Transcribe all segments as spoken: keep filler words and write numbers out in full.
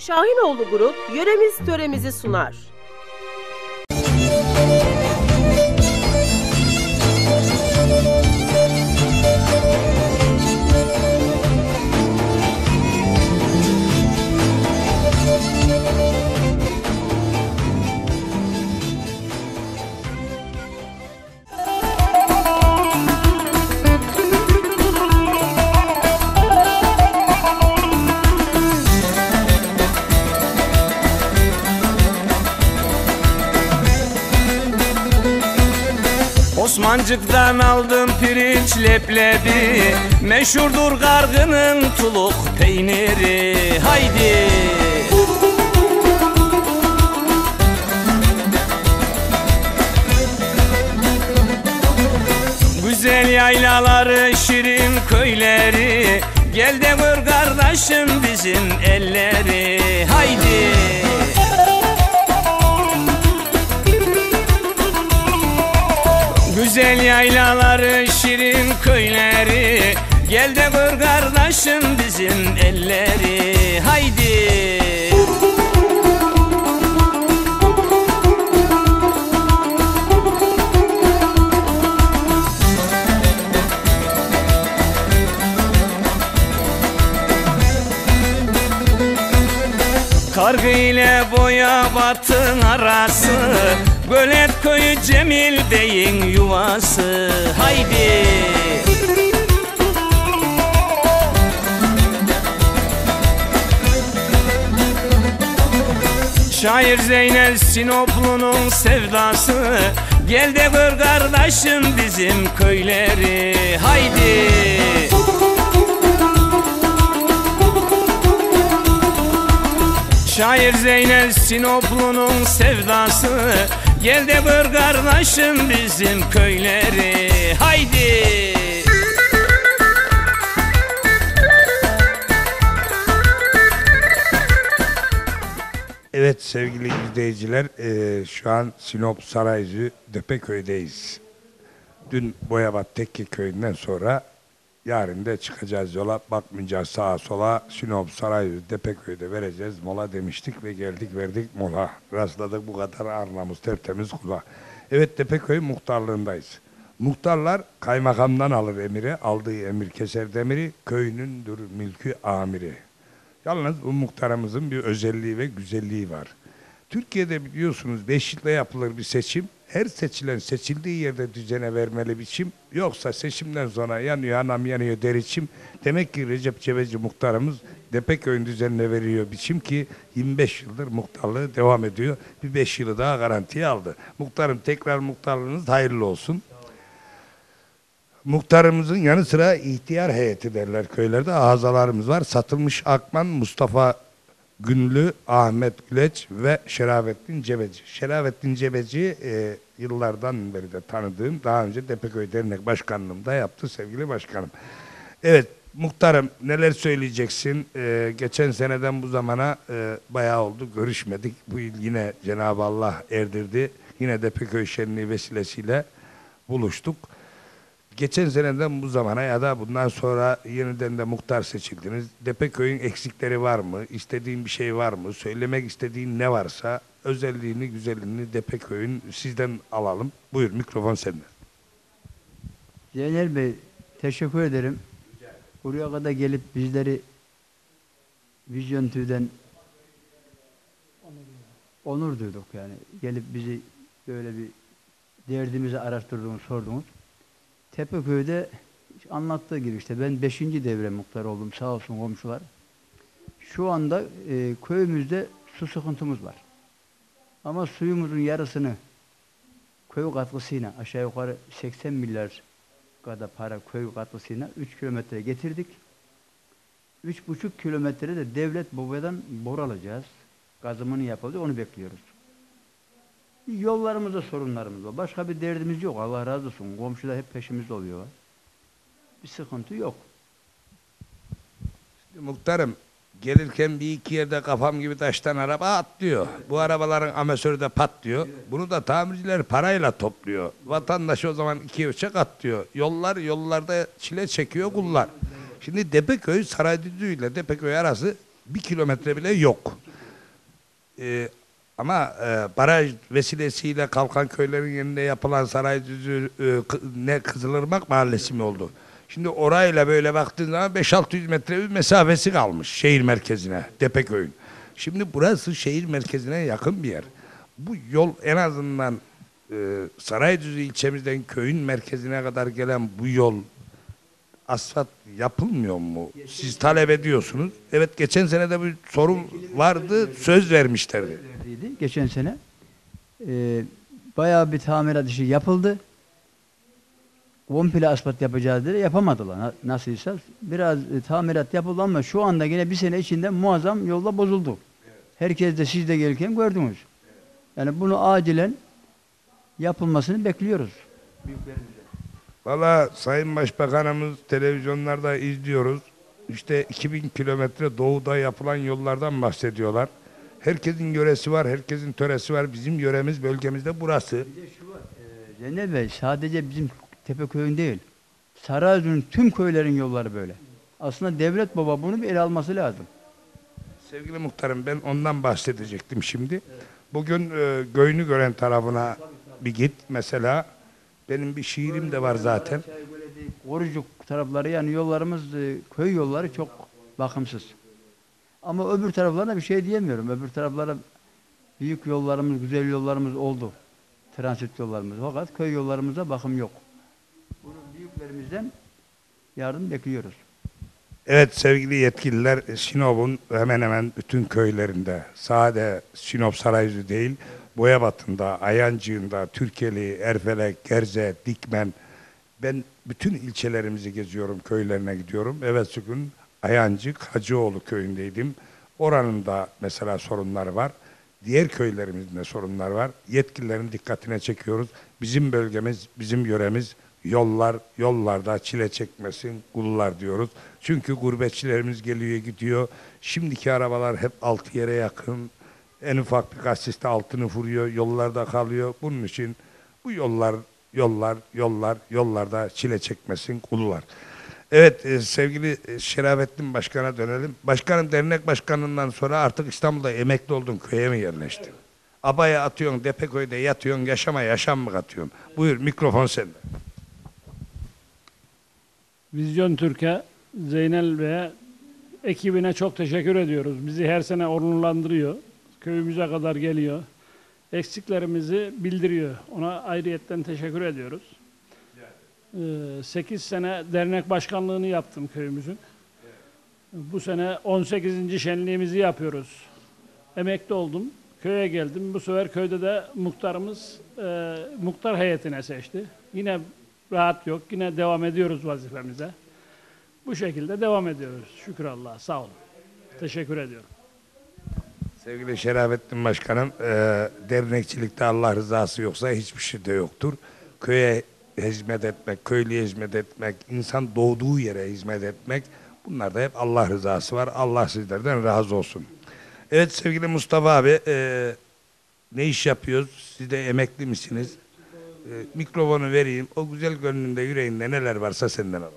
Şahinoğlu Grup yöremiz töremizi sunar. Osmancık'tan aldım pirinç leblebi, meşhurdur Gargı'nın tuluk peyniri. Haydi! Güzel yaylaları, şirin köyleri, gel de gör kardeşim bizim elleri. Haydi! Güzel yaylaları, şirin köyleri, gel de gör kardeşim bizim elleri. Haydi! Kargı ile Boyabat'ın arası, Gölet köyü Cemil Bey'in yuvası. Haydi! Şair Zeynel Sinoplu'nun sevdası, gel de gör kardeşim bizim köyleri. Haydi! Şair Zeynel Sinoplu'nun sevdası, gel de gör kardeşim bizim köyleri. Haydi! Evet sevgili izleyiciler, e, şu an Sinop Sarayüzü Depeköy'deyiz. Dün Boyabat Tekke Köyü'nden sonra yarın da çıkacağız yola, bakmayacağız sağa sola. Sinop Sarayüzü Depeköy'de vereceğiz mola demiştik ve geldik verdik mola. Rastladık bu kadar arnamız tertemiz kula. Evet, Tepeköy muhtarlığındayız. Muhtarlar kaymakamdan alır emiri, aldığı emir keser demiri, köyünündür mülkü amiri. Yalnız bu muhtarımızın bir özelliği ve güzelliği var. Türkiye'de biliyorsunuz beş yılda yapılır bir seçim. Her seçilen seçildiği yerde düzene vermeli biçim. Yoksa seçimden sonra yanıyor anam yanıyor der içim. Demek ki Recep Cebeci muhtarımız Depeköy'ün düzenine veriyor biçim ki yirmi beş yıldır muhtarlığı devam ediyor. Bir beş yılı daha garantiye aldı. Muhtarım, tekrar muhtarlığınız hayırlı olsun. Muhtarımızın yanı sıra ihtiyar heyeti derler köylerde, azalarımız var. Satılmış Akman, Mustafa Günlü, Ahmet Güleç ve Şerafettin Cebeci. Şerafettin Cebeci e, yıllardan beri de tanıdığım, daha önce Tepeköy Dernek Başkanlığı'nda da yaptı sevgili başkanım. Evet muhtarım, neler söyleyeceksin? E, geçen seneden bu zamana e, bayağı oldu, görüşmedik. Bu yıl yine Cenab-ı Allah erdirdi. Yine Tepeköy Şenliği vesilesiyle buluştuk. Geçen seneden bu zamana ya da bundan sonra yeniden de muhtar seçildiniz. Depeköy'ün eksikleri var mı? İstediğin bir şey var mı? Söylemek istediğin ne varsa özelliğini, güzelliğini Depeköy'ün sizden alalım. Buyur, mikrofon sende. Zeynel Bey, teşekkür ederim. Buraya kadar gelip bizleri Vizyon T V'den onur duyduk yani. Gelip bizi böyle bir derdimizi araştırdınız, sordunuz. Tepeköy'de anlattığı gibi işte ben beşinci devre muhtar oldum, sağ olsun komşular. Şu anda e, köyümüzde su sıkıntımız var. Ama suyumuzun yarısını köy katkısıyla aşağı yukarı seksen milyar kadar para köy katkısıyla üç kilometre getirdik. üç buçuk kilometre de devlet babadan bor alacağız. Gazımını yapıldı, onu bekliyoruz. Yollarımızda sorunlarımız var. Başka bir derdimiz yok. Allah razı olsun. Komşular hep peşimizde oluyor. Bir sıkıntı yok. Şimdi muhtarım, gelirken bir iki yerde kafam gibi taştan araba atlıyor. Bu arabaların amasörü de patlıyor. Evet. Bunu da tamirciler parayla topluyor. Vatandaş o zaman iki uçak atlıyor. Yollar yollarda çile çekiyor kullar. Şimdi Tepeköy Saraydüzü ile Tepeköy arası bir kilometre bile yok. e, ama e, baraj vesilesiyle Kalkan köylerin yerinde yapılan Saraycısı e, Kı- ne Kızılırmak Mahallesi mi oldu? Şimdi orayla böyle baktığın zaman beş altı yüz metre bir mesafesi kalmış şehir merkezine, Tepeköy'ün. Şimdi burası şehir merkezine yakın bir yer. Bu yol en azından e, Saraycısı ilçemizden köyün merkezine kadar gelen bu yol asfalt yapılmıyor mu? Siz talep ediyorsunuz. Evet, geçen sene de bir sorun vardı, söz vermişlerdi. Verdiydi geçen sene. Ee, bayağı bir tamirat işi yapıldı. Komple asfalt yapacağız dedi. Yapamadılar. Na- Nasılsa biraz e, tamirat yapıldı ama şu anda yine bir sene içinde muazzam yolda bozuldu. Herkes de siz de gelirken gördünüz. Yani bunu acilen yapılmasını bekliyoruz. Valla Sayın Başbakanımız televizyonlarda izliyoruz. İşte iki bin kilometre doğuda yapılan yollardan bahsediyorlar. Herkesin yöresi var, herkesin töresi var. Bizim yöremiz, bölgemizde burası. Bir de şu var. E, Cennet Bey, sadece bizim Tepeköy'ün değil. Sarayüzü'nün tüm köylerin yolları böyle. Aslında devlet baba bunu bir ele alması lazım. Sevgili muhtarım, ben ondan bahsedecektim şimdi. Bugün e, Göynü gören tarafına bir git mesela. Benim bir şiirim de var zaten. Korucuk tarafları, yani yollarımız, e, köy yolları çok bakımsız. Ama öbür taraflarına bir şey diyemiyorum. Öbür taraflara büyük yollarımız, güzel yollarımız oldu. Transit yollarımız. Fakat köy yollarımıza bakım yok. Bunu büyüklerimizden yardım bekliyoruz. Evet sevgili yetkililer, Sinop'un hemen hemen bütün köylerinde, sade Sinop Sarayüzü değil, Boyabat'ında, Ayancık'ında, Türkeli, Erfelek, Gerze, Dikmen, ben bütün ilçelerimizi geziyorum, köylerine gidiyorum. Evet bugün Ayancık, Hacıoğlu köyündeydim. Oranın da mesela sorunları var. Diğer köylerimizde de sorunlar var. Yetkililerin dikkatine çekiyoruz. Bizim bölgemiz, bizim yöremiz yollar, yollarda çile çekmesin, kullar diyoruz. Çünkü gurbetçilerimiz geliyor gidiyor. Şimdiki arabalar hep altı yere yakın. En ufak bir kasiste altını vuruyor, yollarda kalıyor. Bunun için bu yollar, yollar, yollar, yollarda çile çekmesin, kullar. Evet e, sevgili e, Şerafettin Başkan'a dönelim. Başkanım, dernek başkanından sonra artık İstanbul'da emekli oldun, köye mi yerleştin? Abaya atıyorsun, Tepeköy'de yatıyorsun, yaşama yaşam mı katıyorsun? Buyur, mikrofon sende. Vizyon Türk'e, Zeynel ve ekibine çok teşekkür ediyoruz. Bizi her sene onurlandırıyor. Köyümüze kadar geliyor. Eksiklerimizi bildiriyor. Ona ayrıyetten teşekkür ediyoruz. sekiz sene dernek başkanlığını yaptım köyümüzün. Bu sene on sekizinci şenliğimizi yapıyoruz. Emekli oldum. Köye geldim. Bu sefer köyde de muhtarımız e, muhtar heyetine seçti. Yine rahat yok. Yine devam ediyoruz vazifemize. Bu şekilde devam ediyoruz. Şükür Allah'a. Sağ olun. Teşekkür ediyorum. Sevgili Şerafettin Başkanım, e, dernekçilikte Allah rızası yoksa hiçbir şey de yoktur. Köye hizmet etmek, köylüye hizmet etmek, insan doğduğu yere hizmet etmek, bunlarda hep Allah rızası var. Allah sizlerden razı olsun. Evet sevgili Mustafa abi, e, ne iş yapıyoruz? Siz de emekli misiniz? E, mikrofonu vereyim. O güzel gönlünde, yüreğinde neler varsa senden alalım.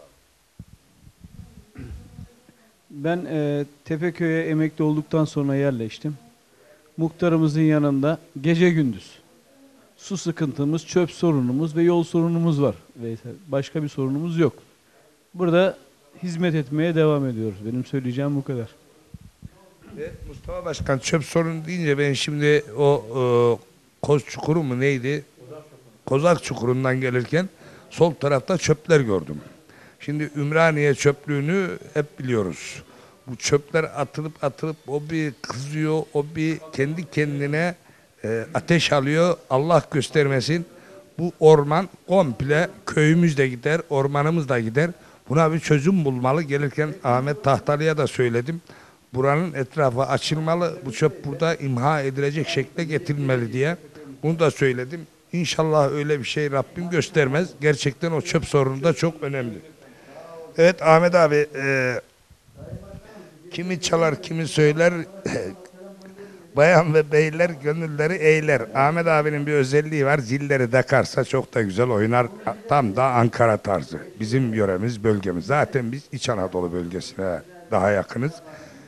Ben e, Tepeköy'e emekli olduktan sonra yerleştim. Muhtarımızın yanında gece gündüz. Su sıkıntımız, çöp sorunumuz ve yol sorunumuz var. Başka bir sorunumuz yok. Burada hizmet etmeye devam ediyoruz. Benim söyleyeceğim bu kadar. Evet, Mustafa Başkan, çöp sorunu deyince ben şimdi o e, Koz Çukuru mu neydi? Kozak Çukuru'ndan gelirken sol tarafta çöpler gördüm. Şimdi Ümraniye çöplüğünü hep biliyoruz. Bu çöpler atılıp atılıp o bir kızıyor, o bir kendi kendine e, ateş alıyor. Allah göstermesin. Bu orman komple, köyümüz de gider, ormanımız da gider. Buna bir çözüm bulmalı. Gelirken Ahmet Tahtalı'ya da söyledim. Buranın etrafı açılmalı. Bu çöp burada imha edilecek şekle getirilmeli diye. Bunu da söyledim. İnşallah öyle bir şey Rabbim göstermez. Gerçekten o çöp sorunu da çok önemli. Evet Ahmet abi, e, kimi çalar kimi söyler, bayan ve beyler gönülleri eğler. Ahmet abinin bir özelliği var, zilleri takarsa çok da güzel oynar. Tam da Ankara tarzı. Bizim yöremiz, bölgemiz. Zaten biz İç Anadolu bölgesine daha yakınız.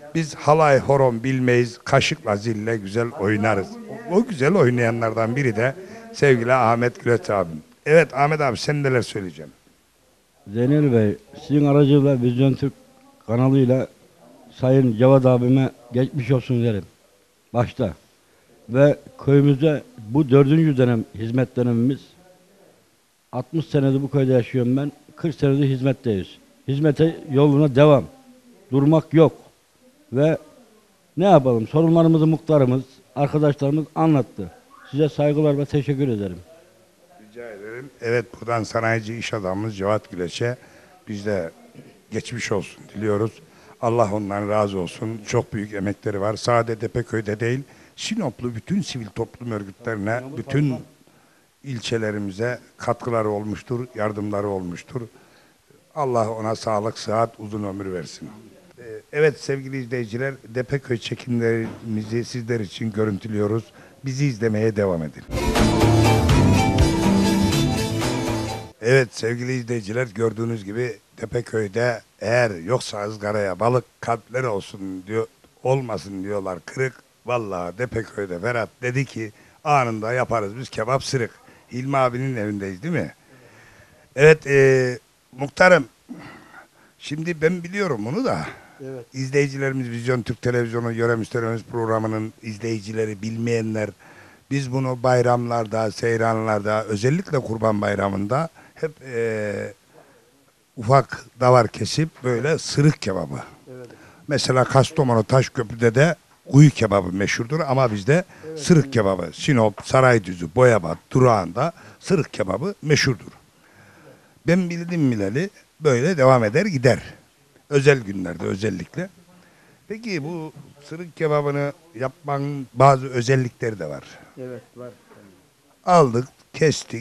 Biz halay horon bilmeyiz, kaşıkla zille güzel oynarız. O, o güzel oynayanlardan biri de sevgili Ahmet Gület abim. Evet Ahmet abi sen neler söyleyeceksin? Zeynel Bey, sizin aracıyla Vizyon Türk kanalıyla Sayın Cevat abime geçmiş olsun derim. Başta. Ve köyümüzde bu dördüncü dönem hizmet dönemimiz. altmış senedir bu köyde yaşıyorum ben. kırk senedir hizmetteyiz. Hizmete yoluna devam. Durmak yok. Ve ne yapalım? Sorunlarımızı muhtarımız, arkadaşlarımız anlattı. Size saygılar ve teşekkür ederim. Rica ederim. Evet buradan sanayici iş adamımız Cevat Güleç'e biz de geçmiş olsun diliyoruz. Allah ondan razı olsun. Çok büyük emekleri var. Sadece Tepeköy'de değil, Sinoplu bütün sivil toplum örgütlerine, bütün ilçelerimize katkıları olmuştur, yardımları olmuştur. Allah ona sağlık, sıhhat, uzun ömür versin. Ee, Evet sevgili izleyiciler, Tepeköy çekimlerimizi sizler için görüntülüyoruz. Bizi izlemeye devam edin. Evet sevgili izleyiciler, gördüğünüz gibi Tepeköy'de eğer yoksa ızgaraya balık kalpleri olsun diyor, olmasın diyorlar kırık. Vallahi Tepeköy'de Ferhat dedi ki anında yaparız biz kebap sırık. Hilmi abinin evindeyiz değil mi? Evet e, muhtarım, şimdi ben biliyorum bunu da. Evet. İzleyicilerimiz Vizyon Türk Televizyonu Yöremiz Töremiz programının izleyicileri, bilmeyenler, biz bunu bayramlarda, seyranlarda, özellikle Kurban Bayramı'nda hep e, ufak davar kesip böyle sırık kebabı. Evet. Mesela Kastamonu Taşköprü'de de kuyu kebabı meşhurdur ama bizde Evet. sırık kebabı, Sinop, Saraydüzü, Boyabat durağında sırık kebabı meşhurdur. Ben bildim bileli böyle devam eder gider. Özel günlerde özellikle. Peki bu sırık kebabını yapmanın bazı özellikleri de var. Evet var. Aldık, kestik.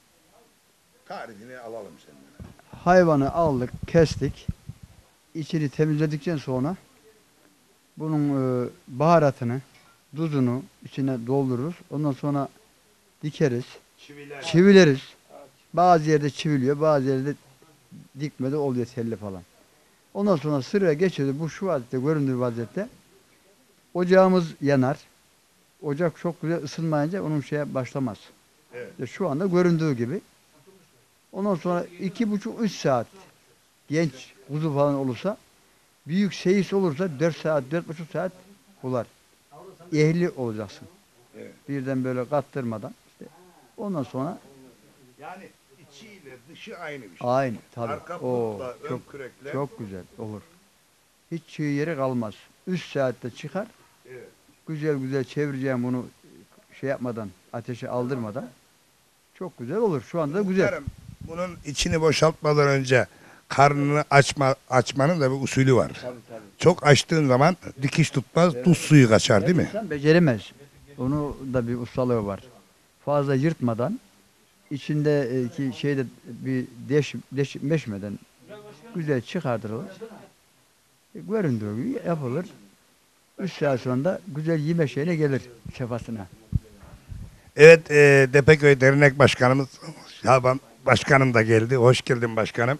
Tarifini alalım senden. Hayvanı aldık, kestik. İçini temizledikten sonra bunun e, baharatını, tuzunu içine doldururuz. Ondan sonra dikeriz, çivileriz. Bazı yerde çiviliyor, bazı yerde dikmede oluyor telli falan. Ondan sonra sıraya geçiyoruz. Bu şu vaziyette, göründüğü vaziyette. Ocağımız yanar. Ocak çok güzel ısınmayınca onun şeye başlamaz. Evet. İşte şu anda göründüğü gibi. Ondan sonra iki buçuk üç saat genç kuzu falan olursa, büyük seyis olursa dört saat, dört buçuk saat bular. Ehli olacaksın. Evet. Birden böyle kattırmadan. İşte ondan sonra Yani içiyle dışı aynı bir şey. aynı tabii. Arka Oo, putla, ön çok kürekle. çok güzel olur. Hiç çiğ yeri kalmaz. Üç saatte çıkar. Evet. Güzel güzel çevireceğim bunu şey yapmadan, ateşe aldırmadan. Çok güzel olur. Şu anda güzel. Muhtarım, bunun içini boşaltmadan önce karnını açma açmanın da bir usulü var. Tabii tabii. Çok açtığın zaman dikiş tutmaz, tuz suyu kaçar değil mi? İnsan beceremez. Onu da bir ustalığı var. Fazla yırtmadan, içindeki şeyde bir deş, deşmeşmeden güzel çıkartılır. E, göründüğü gibi yapılır. Üç saat sonra da güzel yeme şeyine gelir şefasına. Evet, e, Tepeköy Dernek Başkanımız Şaban Başkanım da geldi. Hoş geldin başkanım.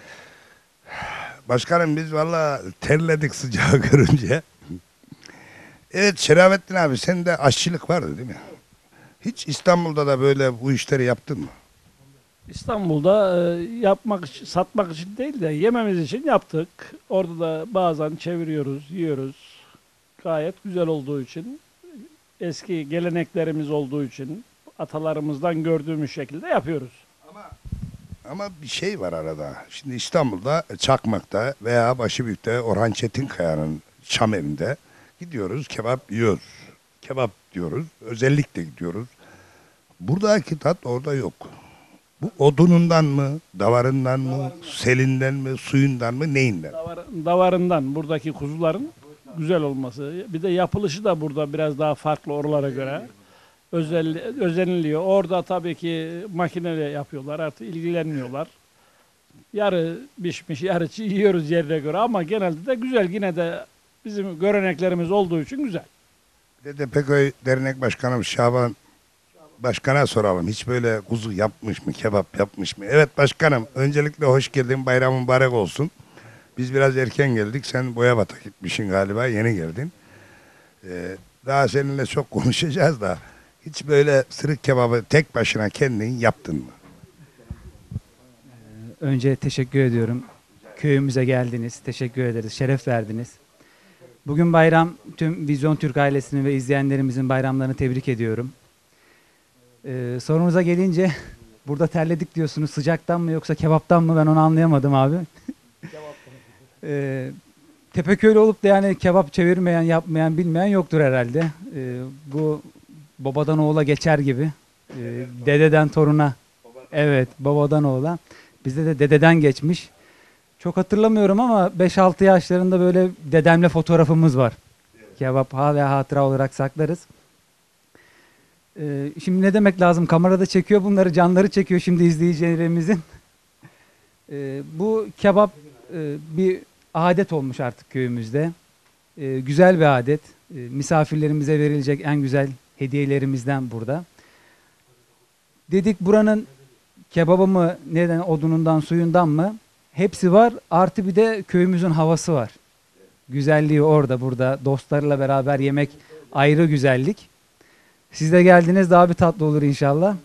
Başkanım biz valla terledik sıcağı görünce. Evet Şerafettin abi, sende aşçılık vardı değil mi? Hiç İstanbul'da da böyle bu işleri yaptın mı? İstanbul'da e, yapmak için, satmak için değil de yememiz için yaptık. Orada da bazen çeviriyoruz, yiyoruz. Gayet güzel olduğu için, eski geleneklerimiz olduğu için, atalarımızdan gördüğümüz şekilde yapıyoruz. Ama ama bir şey var arada. Şimdi İstanbul'da Çakmak'ta veya Başıbüyük'te Orhan Çetinkaya'nın Şam evinde gidiyoruz, kebap yiyoruz. Kebap diyoruz, özellikle gidiyoruz. Buradaki tat orada yok. Bu odunundan mı, davarından mı, selinden mi, suyundan mı, neyinden? Davar, davarından buradaki kuzuların güzel olması. Bir de yapılışı da burada biraz daha farklı oralara göre. Özel, özeniliyor. Orada tabii ki makineyle yapıyorlar. Artık ilgilenmiyorlar. Yarı pişmiş, yarı çiğ yiyoruz yerine göre ama genelde de güzel. Yine de bizim göreneklerimiz olduğu için güzel. Bir de Tepeköy Dernek Başkanım Şaban Başkan'a soralım. Hiç böyle kuzu yapmış mı, kebap yapmış mı? Evet başkanım, öncelikle hoş geldin, bayramın mübarek olsun. Biz biraz erken geldik. Sen Boyabat'a gitmişsin galiba. Yeni geldin. Ee, daha seninle çok konuşacağız da hiç böyle sırık kebabı tek başına kendin yaptın mı? Önce teşekkür ediyorum. Köyümüze geldiniz. Teşekkür ederiz. Şeref verdiniz. Bugün bayram. Tüm Vizyon Türk ailesini ve izleyenlerimizin bayramlarını tebrik ediyorum. Ee, sorunuza gelince burada terledik diyorsunuz. Sıcaktan mı yoksa kebaptan mı, ben onu anlayamadım abi. ee, Tepeköylü olup da yani kebap çevirmeyen, yapmayan, bilmeyen yoktur herhalde. Ee, bu babadan oğula geçer gibi. Ee, dededen toruna. Evet, babadan oğula. Bizde de dededen geçmiş. Çok hatırlamıyorum ama beş altı yaşlarında böyle dedemle fotoğrafımız var. Kebap hala hatıra olarak saklarız. Ee, şimdi ne demek lazım? Kamerada çekiyor bunları, canları çekiyor şimdi izleyicilerimizin. Ee, bu kebap e, bir adet olmuş artık köyümüzde. Ee, güzel bir adet. Ee, misafirlerimize verilecek en güzel hediyelerimizden burada. Dedik buranın kebabı mı, neden odunundan, suyundan mı? Hepsi var. Artı bir de köyümüzün havası var. Güzelliği orada, burada. Dostlarla beraber yemek ayrı güzellik. Siz de geldiniz, daha bir tatlı olur inşallah.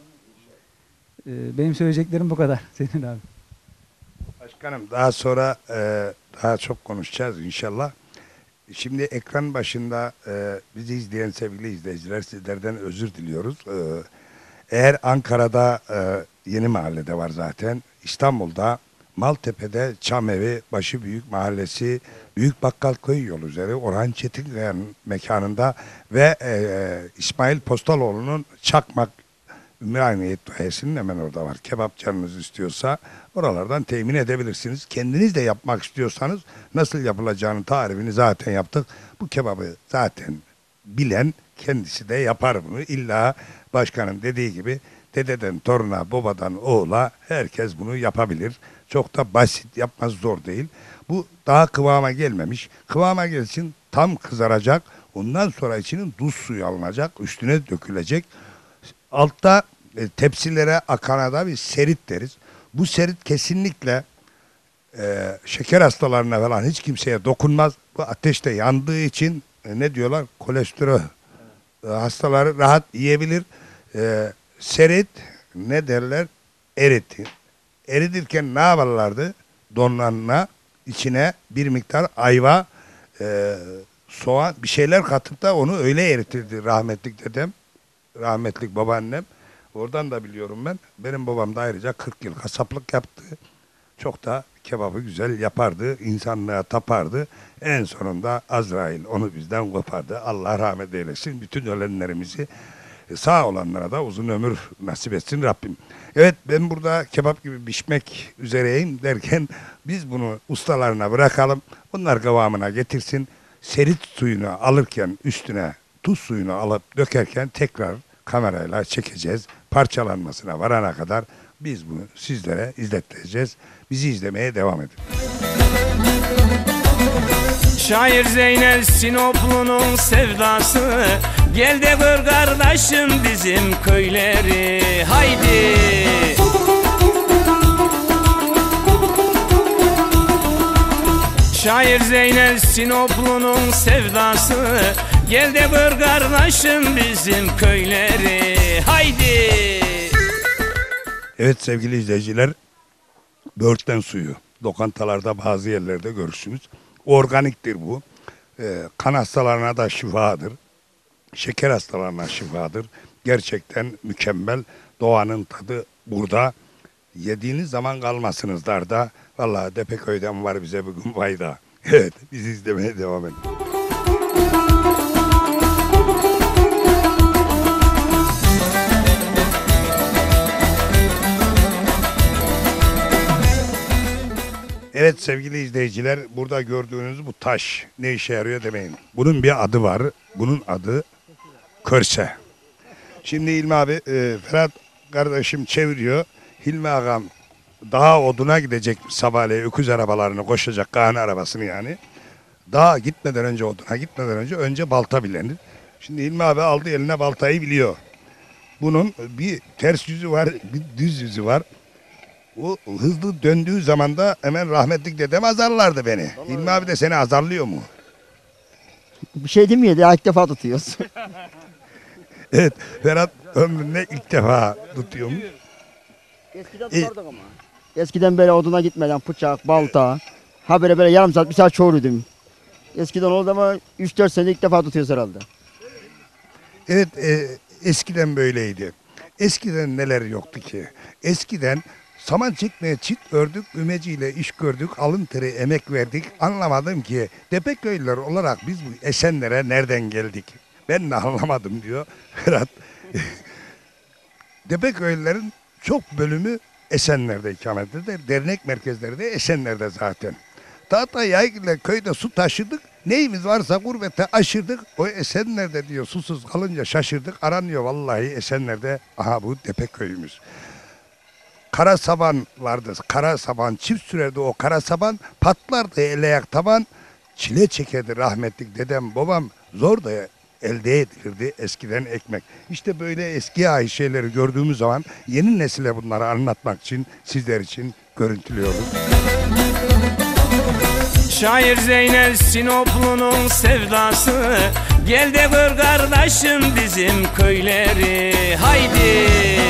Ee, benim söyleyeceklerim bu kadar. Senin abi. Başkanım daha sonra e, daha çok konuşacağız inşallah. Şimdi ekran başında e, bizi izleyen sevgili izleyiciler, sizlerden özür diliyoruz. E, eğer Ankara'da e, Yeni Mahalle'de var zaten. İstanbul'da Maltepe'de Çamevi Başıbüyük Mahallesi Büyük Bakkal Köy yolu üzeri Orhan Çetinkaya'nın mekanında ve e, İsmail Postaloğlu'nun Çakmak Ümraniyet Dayesi'nin hemen orada var. Kebap canınız istiyorsa oralardan temin edebilirsiniz. Kendiniz de yapmak istiyorsanız nasıl yapılacağını tarifini zaten yaptık. Bu kebabı zaten bilen kendisi de yapar bunu. İlla başkanın dediği gibi dededen toruna, babadan oğula herkes bunu yapabilir. Çok da basit, yapması zor değil. Bu daha kıvama gelmemiş. Kıvama gelsin, tam kızaracak. Ondan sonra içinin tuz suyu alınacak, üstüne dökülecek. Altta e, tepsilere akana da bir serit deriz. Bu serit kesinlikle e, şeker hastalarına falan hiç kimseye dokunmaz. Bu ateşte yandığı için e, ne diyorlar? Kolesterol e, hastaları rahat yiyebilir. E, serit ne derler? Eriti. Eritirken ne yaparlardı? Donlarına içine bir miktar ayva, e, soğan bir şeyler katıp da onu öyle eritirdi rahmetlik dedem. Rahmetlik babaannem. Oradan da biliyorum ben. Benim babam da ayrıca kırk yıl kasaplık yaptı. Çok da kebabı güzel yapardı. İnsanlığa tapardı. En sonunda Azrail onu bizden kopardı. Allah rahmet eylesin. Bütün ölenlerimizi, sağ olanlara da uzun ömür nasip etsin Rabbim. Evet, ben burada kebap gibi pişmek üzereyim derken biz bunu ustalarına bırakalım. Onlar kıvamına getirsin. Serit suyunu alırken üstüne tuz suyunu alıp dökerken tekrar kamerayla çekeceğiz. Parçalanmasına varana kadar biz bunu sizlere izleteceğiz. Bizi izlemeye devam edin. Şair Zeynel Sinoplu'nun sevdası, gel de gör kardeşim bizim köyleri, haydi. Şair Zeynel Sinoplu'nun sevdası, gel de gör kardeşim bizim köyleri, haydi. Evet sevgili izleyiciler, böğürtlen suyu lokantalarda bazı yerlerde görürsünüz. Organiktir bu. Ee, kan hastalarına da şifadır. Şeker hastalarına şifadır. Gerçekten mükemmel. Doğanın tadı burada. Yediğiniz zaman kalmasınız darda. Vallahi Tepeköy'den var bize bugün fayda. Evet, bizi izlemeye devam edin. Evet sevgili izleyiciler, burada gördüğünüz bu taş ne işe yarıyor demeyin. Bunun bir adı var. Bunun adı körse. Şimdi Hilmi abi, e, Ferhat kardeşim çeviriyor. Hilmi ağam dağa oduna gidecek sabahleyin, öküz arabalarını koşacak, Kaan arabasını yani. Dağa gitmeden önce, oduna gitmeden önce önce balta bilenir. Şimdi Hilmi abi aldı eline baltayı biliyor. Bunun bir ters yüzü var, bir düz yüzü var. O hızlı döndüğü zaman da hemen rahmetlik dedem azarlardı beni. İlmi abi de seni azarlıyor mu? Bir şey demiyor ya, ilk defa tutuyoruz. Evet, Ferhat ömründe ilk defa tutuyormuş. Eskiden İyi. tutardık ama. Eskiden böyle oduna gitmeden bıçak, balta, ha böyle böyle yarım saat, bir saat çoğuruyordum. Eskiden oldu ama üç dört sene ilk defa tutuyoruz herhalde. Evet, e, eskiden böyleydi. Eskiden neler yoktu ki? Eskiden saman çekmeye çit ördük, ümeciyle iş gördük, alın teri emek verdik. Anlamadım ki Tepeköylüler olarak biz bu Esenler'e nereden geldik? Ben de anlamadım diyor Ferhat. Tepeköylülerin çok bölümü Esenler'de ikamet eder. Dernek merkezleri de Esenler'de zaten. Tahta yaygıyla köyde su taşıdık. Neyimiz varsa gurbete aşırdık. O Esenler'de diyor susuz kalınca şaşırdık. Aranıyor vallahi Esenler'de. Aha bu Tepeköy'ümüz. Kara saban vardı. Kara saban çift sürerdi o kara saban. Patlardı el ayak taban. Çile çekerdi rahmetlik dedem babam. Zor da elde edilirdi eskiden ekmek. İşte böyle eski ait şeyleri gördüğümüz zaman yeni nesile bunları anlatmak için sizler için görüntülüyorum. Şair Zeynel Sinoplu'nun sevdası, gel de gör kardeşim bizim köyleri, haydi.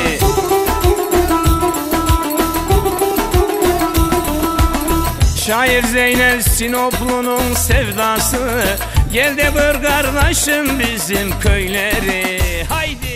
Şair Zeynel Sinoplu'nun sevdası, gel de gör kardeşim bizim köyleri, haydi.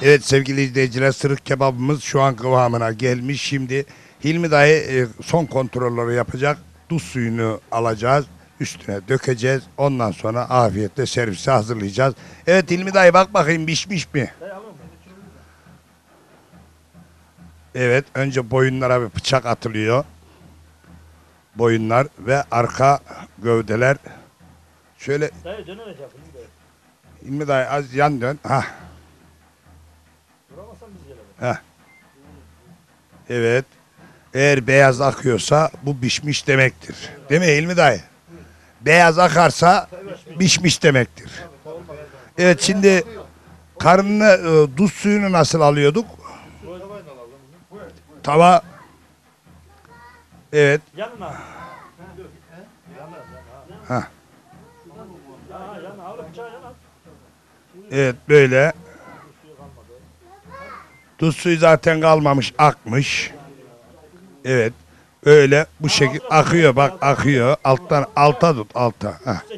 Evet sevgili izleyiciler, sırık kebabımız şu an kıvamına gelmiş. Şimdi Hilmi dayı e, son kontrolleri yapacak. Tuz suyunu alacağız. Üstüne dökeceğiz. Ondan sonra afiyetle servise hazırlayacağız. Evet Hilmi dayı, bak bakayım pişmiş mi? Evet, önce boyunlara bir bıçak atılıyor. Boyunlar ve arka gövdeler. Şöyle Hilmi dayı az yan dön. Hah. Heh. Evet. Eğer beyaz akıyorsa bu pişmiş demektir. Değil mi Hilmi dayı? Beyaz akarsa pişmiş demektir. Evet, şimdi karnını, e, tuz suyunu nasıl alıyorduk? Tava. Evet. Heh. Evet, böyle. Tuz suyu zaten kalmamış, akmış. Evet. Öyle bu şekil akıyor, bak akıyor. Alttan alta tut, alta. Heh.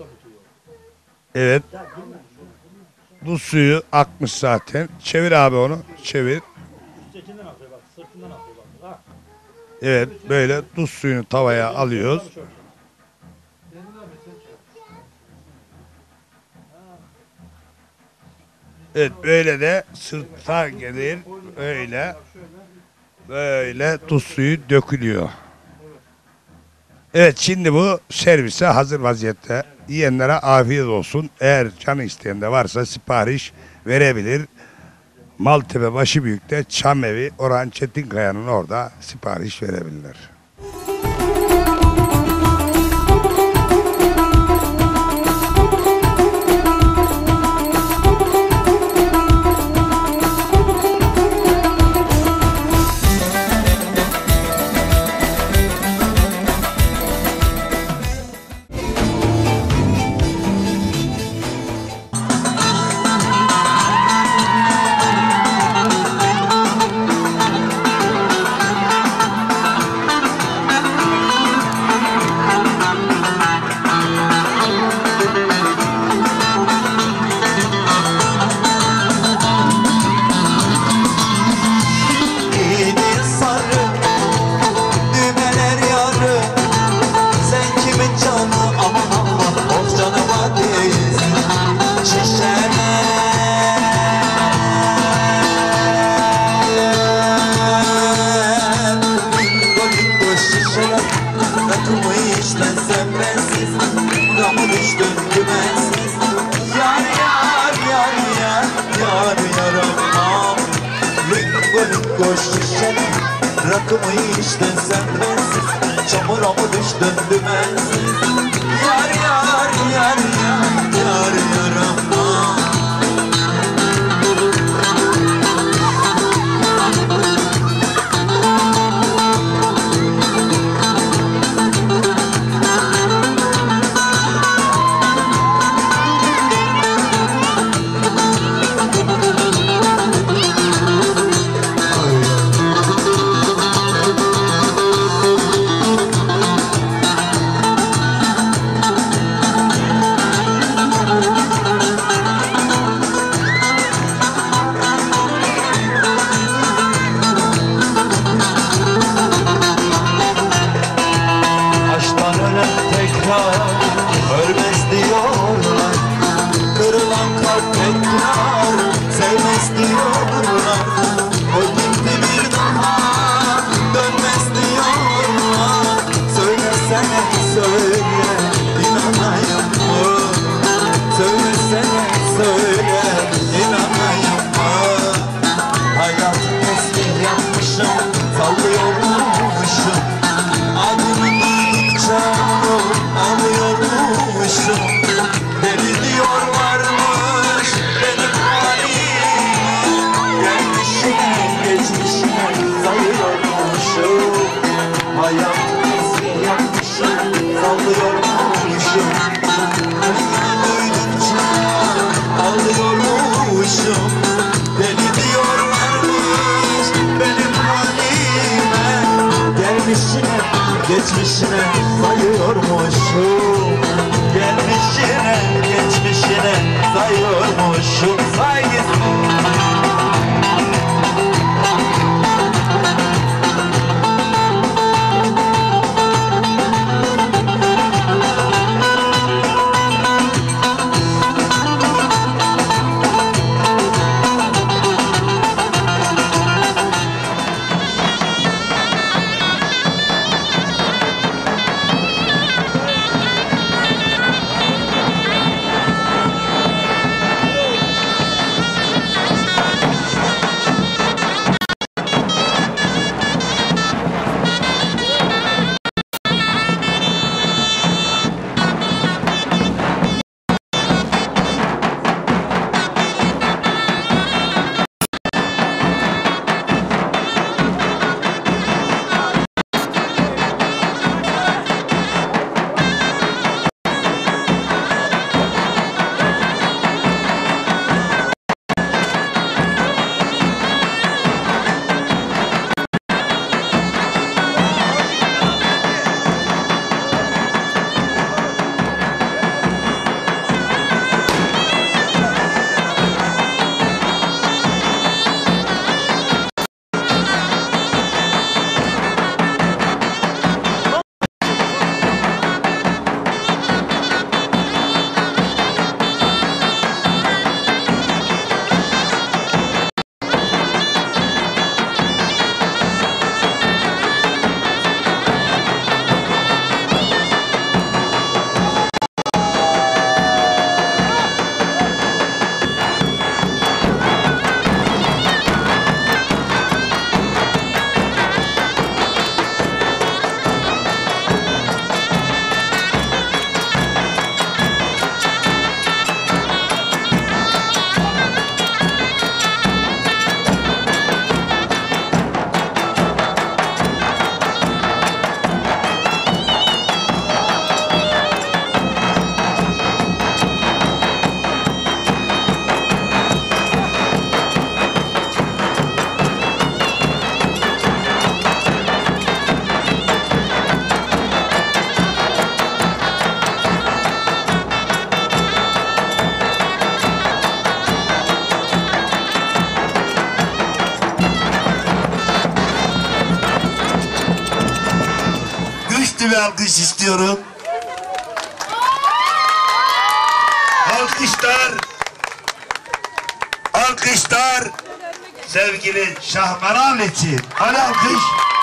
Evet. Tuz suyu akmış zaten. Çevir abi onu. Çevir. Evet, böyle tuz suyunu tavaya alıyoruz. Evet, böyle de sırta gelir. Öyle. Böyle tuz suyu dökülüyor. Evet, şimdi bu servise hazır vaziyette. Yiyenlere afiyet olsun. Eğer canı isteyen de varsa sipariş verebilir. Maltepe Başıbüyük'te Çamevi Orhan Çetinkaya'nın orada sipariş verebilirler. Rakımı içtin sen bensiz, çamura mı düştün dümensiz? Yar yar yar yar yar yarama. Ölmez diyorlar, kırılan kalp tekrar sevmez diyorlar. O gitti bir daha dönmez diyorlar. Söylesene söyle, inanayım mı? Söylesene söyle, inanayım mı? Hayatın tesbih yapmışım, sallıyormuşum. Adını duydukça alıyormuşum. Deli diyorlarmış benim halim. Gelmişine geçmişine sayıyormuşum. Hayatımızı yapmışım, sallıyormuşum. Adını duydukça alıyormuşum. Deli diyorlarmış benim halime. Gelmişine geçmişine sayıyormuşum. Gelmişine geçmişine sayıyormuşum. Say gitsin. bir alkış istiyorum. Alkışlar. Alkışlar. Sevgili Şahmeran için. Hadi alkış.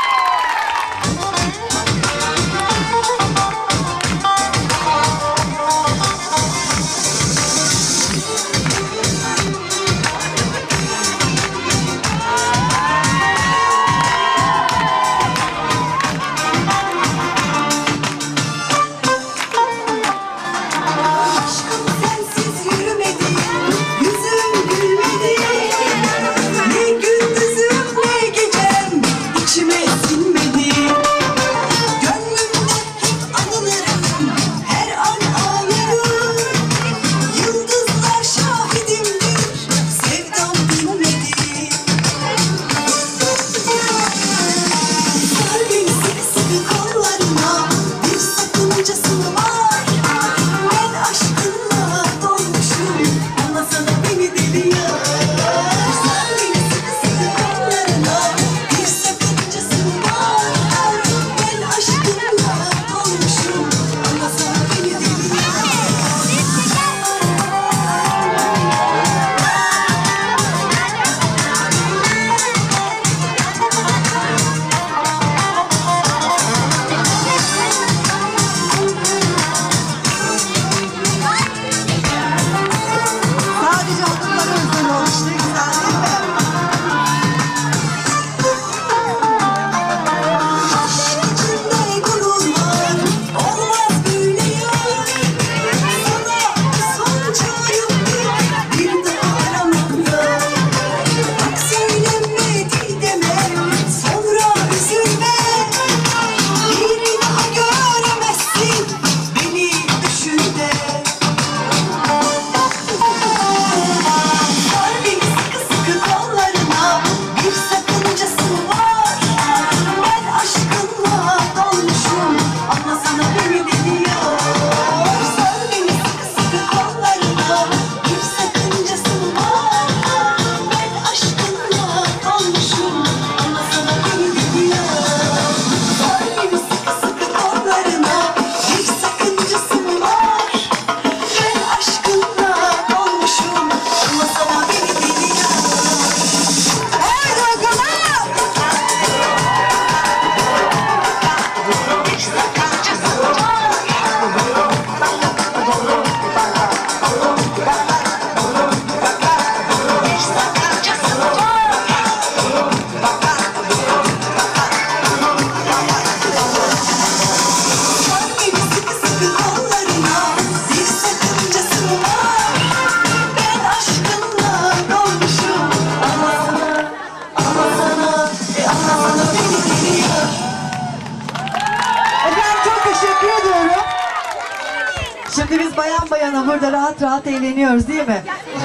Şimdi biz bayan bayana burada rahat rahat eğleniyoruz değil mi?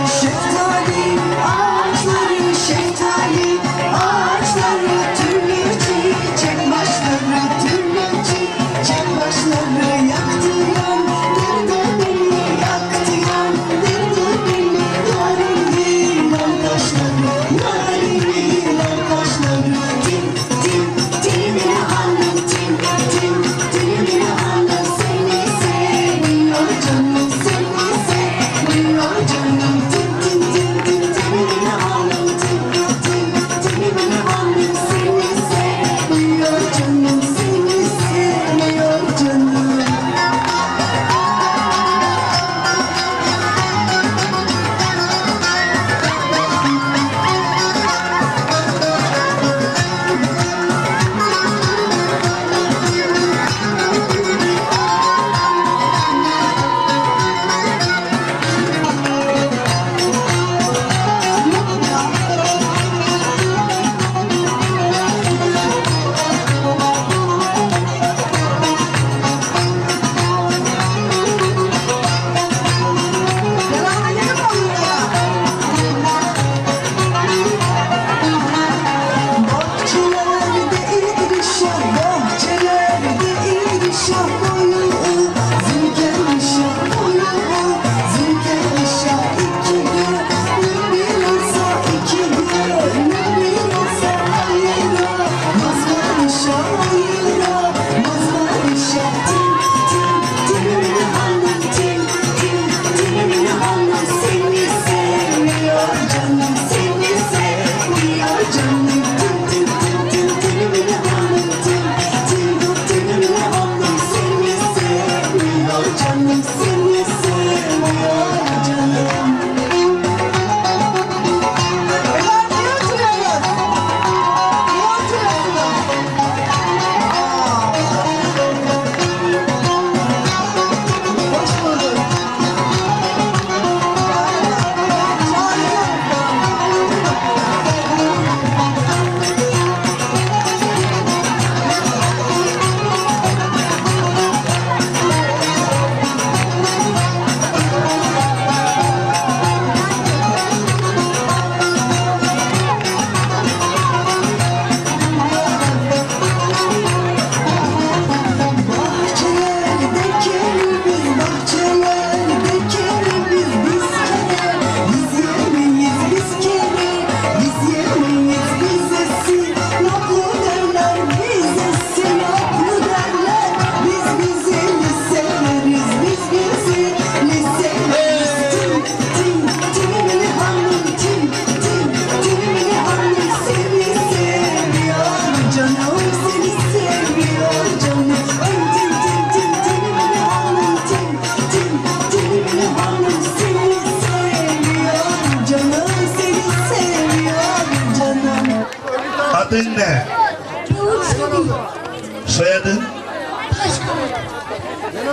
Şeftali ağaçları, şeftali ağaçları, türlü çiçek başları, türlü çiçek başları yaktıyor, dırdı beni yaktıyor, dırdı beni narinliler kaşları, narinliler kaşları, tim tim timine hanım, tim tim timine hanım, seni seviyor canım, seni seviyor canım, tim tim tim tim timine hanım, tim tim timine hanım, seni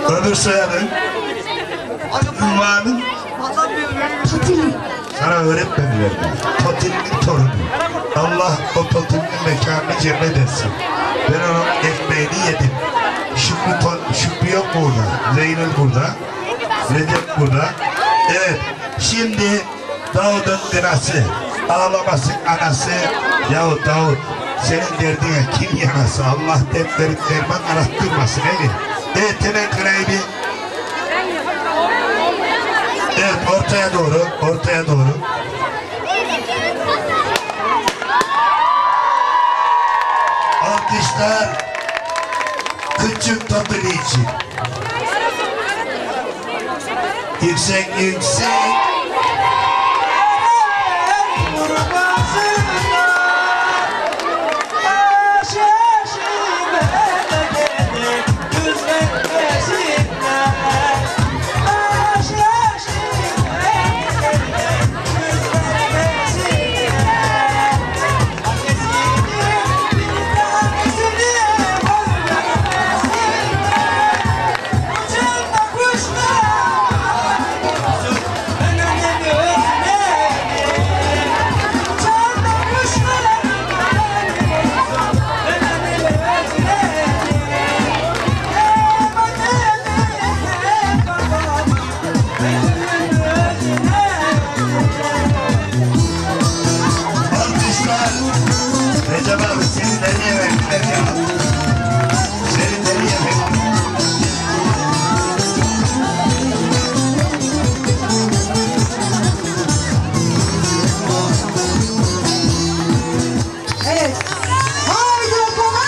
Öbür soyadın? Ünvanın? Totili. Sana öğretmediler mi? Totilinin torunu. Allah o Totilinin mekanını cennet etsin. Ben onun ekmeğini yedim. Şükrü, to, Şükrü yok burada. Zeynel burada. Recep burada. Evet. Şimdi Davud'un dinası. Ağlamasın anası. Yahu Davud, senin derdine kim yanası? Allah dertlerin derman arattırmasın. Eli. Evet, hemen kırayı bir. Evet, ortaya doğru, ortaya doğru. Alkışlar küçük Totili için. Yüksek, yüksek. Recep abi, seni nereye verdiler ya? Seni nereye verdiler? Evet. Haydi bakalım.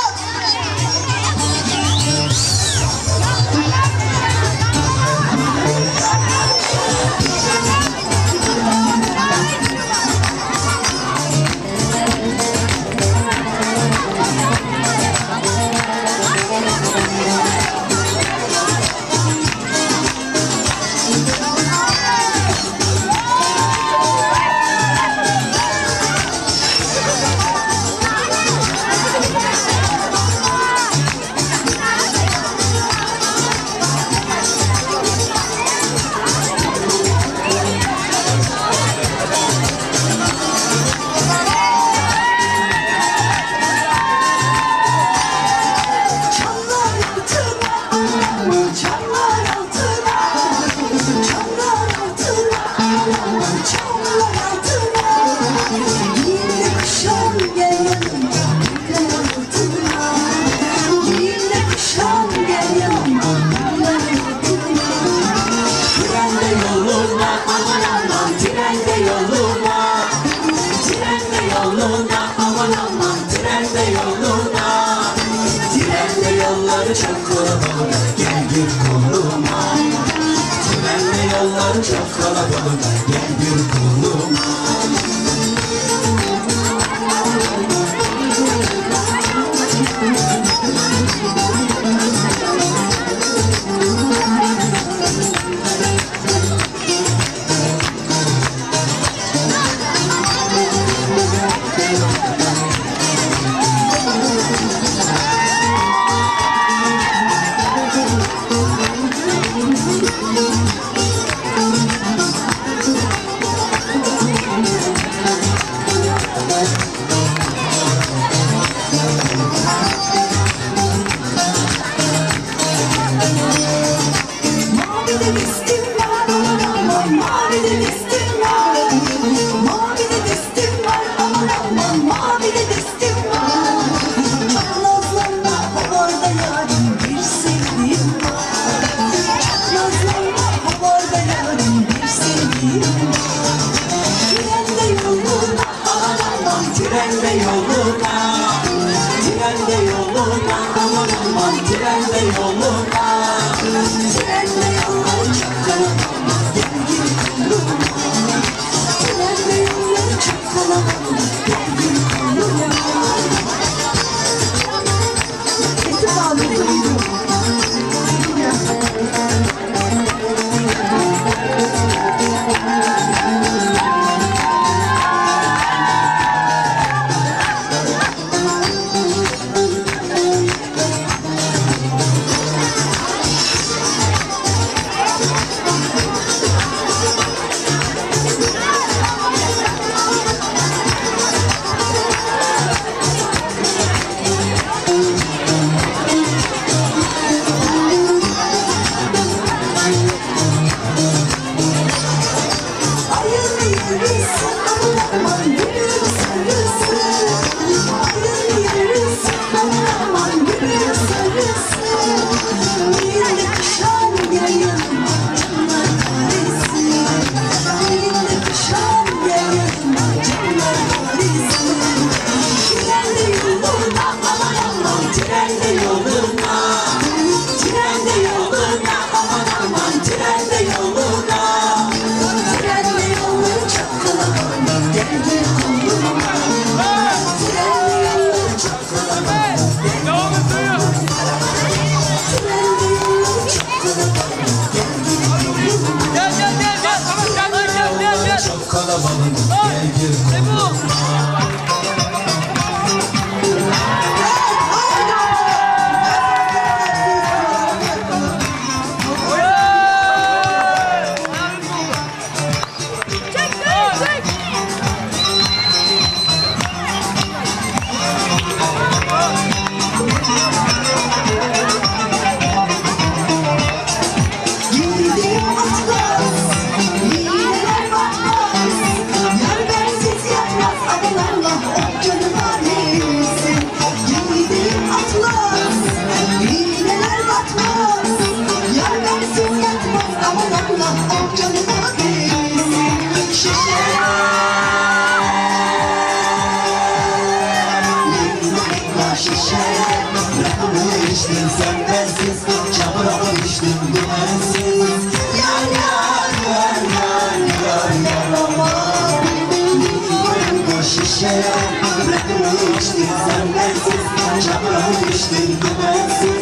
Çok kalabalık, gel bir koluma. Trenle yollar çok kalabalık, gel bir koluma. kalabalık gel gir koluma. Gel gel gel gel. Gel gel gel. Çok kalabalık gel gir koluma. Sen bensiz çamura alıştım güvensiz. Yar yar yar yar yar yar aman. Limonlu şişeye rakımı içtim sen bensiz çamura alıştım güvensiz.